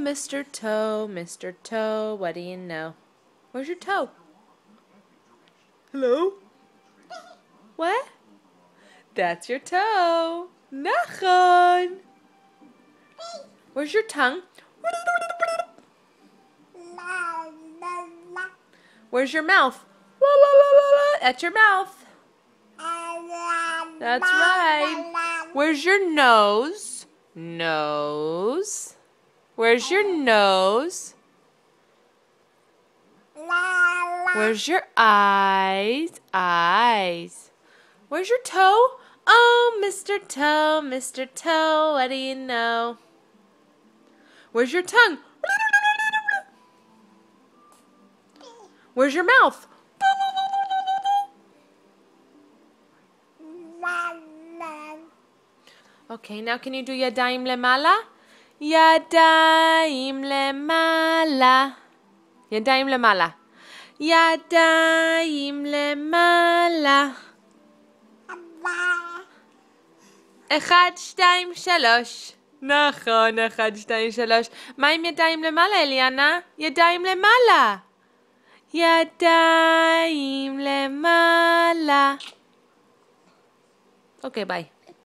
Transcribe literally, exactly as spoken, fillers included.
Mister Toe, Mister Toe, what do you know? Where's your toe? Hello? What? That's your toe. Nachon. Where's your tongue? Where's your mouth? That's your mouth. That's right. Where's your nose? Nose. Where's your nose? Where's your eyes? Eyes. Where's your toe? Oh, Mister Toe, Mister Toe, what do you know? Where's your tongue? Where's your mouth? Okay, now can you do yadayim lemala? Yadayim lemala. Yadayim lemala. Yadayim lemala. אחד, שתיים, שלוש. נכון, אחד, שתיים, שלוש. מה עם ידיים למעלה, אליאנה? ידיים למעלה. ידיים למעלה. אוקיי, ביי.